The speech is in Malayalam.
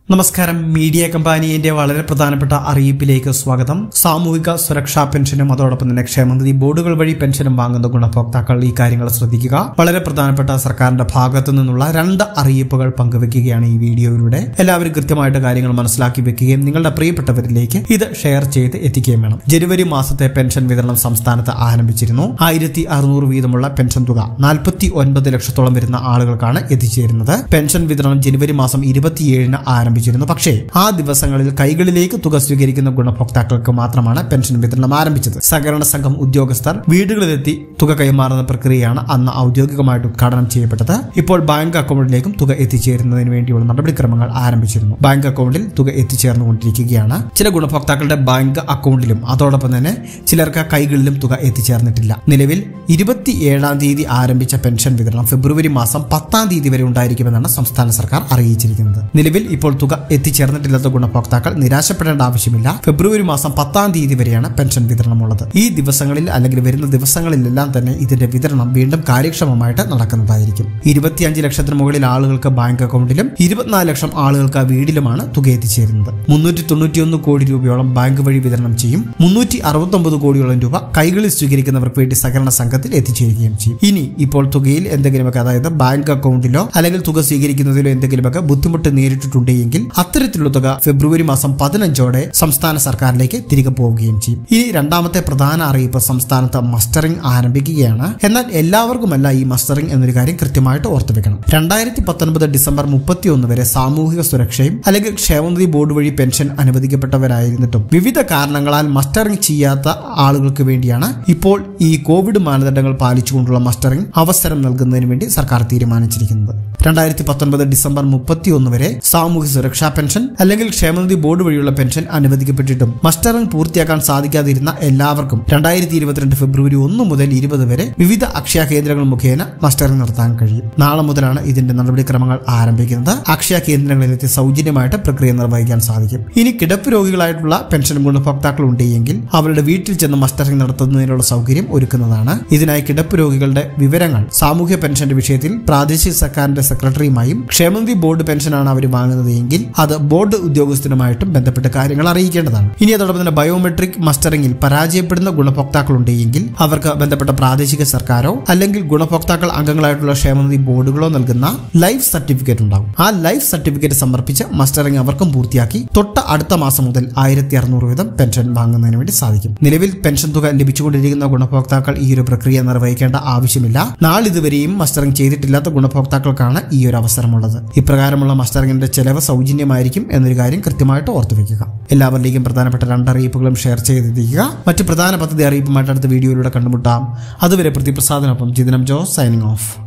നമസ്കാരം. മീഡിയ കമ്പാനിയുടെ വളരെ പ്രധാനപ്പെട്ട അറിയിപ്പിലേക്ക് സ്വാഗതം. സാമൂഹിക സുരക്ഷാ പെൻഷനും അതോടൊപ്പം തന്നെ ക്ഷേമനിധി ബോർഡുകൾ വഴി പെൻഷനും വാങ്ങുന്ന ഗുണഭോക്താക്കൾ ഈ കാര്യങ്ങൾ ശ്രദ്ധിക്കുക. വളരെ പ്രധാനപ്പെട്ട സർക്കാരിന്റെ ഭാഗത്തു നിന്നുള്ള 2 അറിയിപ്പുകൾ പങ്കുവെക്കുകയാണ് ഈ വീഡിയോയിലൂടെ. എല്ലാവരും കൃത്യമായിട്ട് കാര്യങ്ങൾ മനസ്സിലാക്കി വെക്കുകയും നിങ്ങളുടെ പ്രിയപ്പെട്ടവരിലേക്ക് ഇത് ഷെയർ ചെയ്ത് എത്തിക്കുകയും വേണം. ജനുവരി മാസത്തെ പെൻഷൻ വിതരണം സംസ്ഥാനത്ത് ആരംഭിച്ചിരുന്നു. 1600 വീതമുള്ള പെൻഷൻ തുക 49 ലക്ഷത്തോളം വരുന്ന ആളുകൾക്കാണ് എത്തിച്ചേരുന്നത്. പെൻഷൻ വിതരണം ജനുവരി മാസം 27-ന് ആരംഭിച്ചിരുന്നു. പക്ഷേ ആ ദിവസങ്ങളിൽ കൈകളിലേക്ക് തുക സ്വീകരിക്കുന്ന ഗുണഭോക്താക്കൾക്ക് മാത്രമാണ് പെൻഷൻ വിതരണം ആരംഭിച്ചത്. സഹകരണ സംഘം ഉദ്യോഗസ്ഥർ വീടുകളിലെത്തി തുക കൈമാറുന്ന പ്രക്രിയയാണ് അന്ന് ഔദ്യോഗികമായിട്ട് ഉദ്ഘാടനം ചെയ്യപ്പെട്ടത്. ഇപ്പോൾ ബാങ്ക് അക്കൗണ്ടിലേക്കും തുക എത്തിച്ചേരുന്നതിന് വേണ്ടിയുള്ള നടപടിക്രമങ്ങൾ ആരംഭിച്ചിരുന്നു. ബാങ്ക് അക്കൗണ്ടിൽ തുക എത്തിച്ചേർന്നുകൊണ്ടിരിക്കുകയാണ്. ചില ഗുണഭോക്താക്കളുടെ ബാങ്ക് അക്കൗണ്ടിലും അതോടൊപ്പം തന്നെ ചിലർക്ക് കൈകളിലും തുക എത്തിച്ചേർന്നിട്ടില്ല. നിലവിൽ 27-ാം തീയതി ആരംഭിച്ച പെൻഷൻ വിതരണം ഫെബ്രുവരി മാസം 10-ാം തീയതി വരെ ഉണ്ടായിരിക്കുമെന്നാണ് സംസ്ഥാന സർക്കാർ അറിയിച്ചിരിക്കുന്നത്. നിലവിൽ ഇപ്പോൾ തുക എത്തിച്ചേർന്നിട്ടില്ലാത്ത ഗുണഭോക്താക്കൾ നിരാശപ്പെടേണ്ട ആവശ്യമില്ല. ഫെബ്രുവരി മാസം 10-ാം തീയതി വരെയാണ് പെൻഷൻ വിതരണമുള്ളത്. ഈ ദിവസങ്ങളിൽ അല്ലെങ്കിൽ വരുന്ന ദിവസങ്ങളിലെല്ലാം തന്നെ ഇതിന്റെ വിതരണം വീണ്ടും കാര്യക്ഷമമായിട്ട് നടക്കുന്നതായിരിക്കും. 25 ലക്ഷത്തിന് മുകളിൽ ആളുകൾക്ക് ബാങ്ക് അക്കൗണ്ടിലും 24 ലക്ഷം ആളുകൾക്ക് വീടിലുമാണ് തുക എത്തിച്ചേരുന്നത്. 391 കോടി രൂപയോളം ബാങ്ക് വഴി വിതരണം ചെയ്യും. 369 കോടിയോളം രൂപ കൈകളിൽ സ്വീകരിക്കുന്നവർക്ക് വേണ്ടി സഹകരണ സംഘത്തിൽ എത്തിച്ചേരുകയും ചെയ്യും. ഇനി ഇപ്പോൾ തുകയിൽ എന്തെങ്കിലുമൊക്കെ, അതായത് ബാങ്ക് അക്കൗണ്ടിലോ അല്ലെങ്കിൽ തുക സ്വീകരിക്കുന്നതിലോ എന്തെങ്കിലുമൊക്കെ ബുദ്ധിമുട്ട് നേരിട്ടിട്ടുണ്ടെങ്കിൽ അത്തരത്തിലുള്ള തുക ഫെബ്രുവരി മാസം 15-ഓടെ സംസ്ഥാന സർക്കാരിലേക്ക് തിരികെ പോവുകയും ചെയ്യും. ഇനി രണ്ടാമത്തെ പ്രധാന അറിയിപ്പ്, സംസ്ഥാനത്ത് മസ്റ്ററിംഗ് ആരംഭിക്കുകയാണ്. എന്നാൽ എല്ലാവർക്കുമല്ല ഈ മസ്റ്ററിംഗ് എന്നൊരു കാര്യം കൃത്യമായിട്ട് ഓർത്തുവെക്കണം. 2019 ഡിസംബർ 31 വരെ സാമൂഹിക സുരക്ഷയും അല്ലെങ്കിൽ ക്ഷേമനിധി ബോർഡ് വഴി പെൻഷൻ അനുവദിക്കപ്പെട്ടവരായിരുന്നിട്ടും വിവിധ കാരണങ്ങളാൽ മസ്റ്ററിംഗ് ചെയ്യാത്ത ആളുകൾക്ക് വേണ്ടിയാണ് ഇപ്പോൾ ഈ കോവിഡ് മാനദണ്ഡങ്ങൾ പാലിച്ചുകൊണ്ടുള്ള മസ്റ്ററിംഗ് അവസരം നൽകുന്നതിന് വേണ്ടി സർക്കാർ തീരുമാനിച്ചിരിക്കുന്നത്. 2019 ഡിസംബർ 31 വരെ സാമൂഹ്യ സുരക്ഷാ പെൻഷൻ അല്ലെങ്കിൽ ക്ഷേമനിധി ബോർഡ് വഴിയുള്ള പെൻഷൻ അനുവദിക്കപ്പെട്ടിട്ടും മസ്റ്ററിംഗ് പൂർത്തിയാക്കാൻ സാധിക്കാതിരുന്ന എല്ലാവർക്കും 2022 ഫെബ്രുവരി 1 മുതൽ 20 വരെ വിവിധ അക്ഷയ കേന്ദ്രങ്ങൾ മുഖേന മസ്റ്ററിംഗ് നടത്താൻ കഴിയും. നാളെ മുതലാണ് ഇതിന്റെ നടപടിക്രമങ്ങൾ ആരംഭിക്കുന്നത്. അക്ഷയ കേന്ദ്രങ്ങളിലെത്തി സൗജന്യമായിട്ട് പ്രക്രിയ നിർവഹിക്കാൻ സാധിക്കും. ഇനി കിടപ്പ് രോഗികളായിട്ടുള്ള പെൻഷൻ ഗുണഭോക്താക്കൾ ഉണ്ടെങ്കിൽ അവരുടെ വീട്ടിൽ ചെന്ന് മസ്റ്ററിംഗ് നടത്തുന്നതിനുള്ള സൗകര്യം ഒരുക്കുന്നതാണ്. ഇതിനായി കിടപ്പ് രോഗികളുടെ വിവരങ്ങൾ സാമൂഹ്യ പെൻഷന്റെ വിഷയത്തിൽ പ്രാദേശിക സർക്കാരിന്റെ സെക്രട്ടറിയുമായും ക്ഷേമനിധി ബോർഡ് പെൻഷനാണ് അവർ വാങ്ങുന്നത് എങ്കിൽ അത് ബോർഡ് ഉദ്യോഗസ്ഥനുമായിട്ടും ബന്ധപ്പെട്ട കാര്യങ്ങൾ അറിയിക്കേണ്ടതാണ്. ഇനി അതോടൊപ്പം തന്നെ ബയോമെട്രിക് മസ്റ്ററിംഗിൽ പരാജയപ്പെടുന്ന ഗുണഭോക്താക്കളുണ്ടെങ്കിൽ അവർക്ക് ബന്ധപ്പെട്ട പ്രാദേശിക സർക്കാരോ അല്ലെങ്കിൽ ഗുണഭോക്താക്കൾ അംഗങ്ങളായിട്ടുള്ള ക്ഷേമനിധി ബോർഡുകളോ നൽകുന്ന ലൈഫ് സർട്ടിഫിക്കറ്റ് ഉണ്ടാകും. ആ ലൈഫ് സർട്ടിഫിക്കറ്റ് സമർപ്പിച്ച് മസ്റ്ററിംഗ് അവർക്കും പൂർത്തിയാക്കി തൊട്ട അടുത്ത മാസം മുതൽ 1600 വീതം പെൻഷൻ വാങ്ങുന്നതിന് വേണ്ടി സാധിക്കും. നിലവിൽ പെൻഷൻ തുക ലഭിച്ചുകൊണ്ടിരിക്കുന്ന ഗുണഭോക്താക്കൾ ഈ ഒരു പ്രക്രിയ നിർവഹിക്കേണ്ട ആവശ്യമില്ല. നാളിതുവരെയും മസ്റ്ററിംഗ് ചെയ്തിട്ടില്ലാത്ത ഗുണഭോക്താക്കൾക്കാണ് ഈ ഒരു അവസരമുള്ളത്. ഇപ്രകാരമുള്ള മസ്റ്ററിംഗിന്റെ ചെലവ് സൗജന്യമായിരിക്കും എന്നൊരു കാര്യം കൃത്യമായിട്ട് ഓർത്തുവെക്കുക. എല്ലാവരിലേക്കും പ്രധാനപ്പെട്ട 2 അറിയിപ്പുകളും ഷെയർ ചെയ്തെത്തിക്കുക. മറ്റ് പ്രധാന പദ്ധതി അറിയിപ്പുമായിട്ട് അടുത്ത വീഡിയോയിലൂടെ കണ്ടുമുട്ടാം. അതുവരെ പ്രതിപ്രസാദിനൊപ്പം ജിതിനം ജോസ് സൈനിങ് ഓഫ്.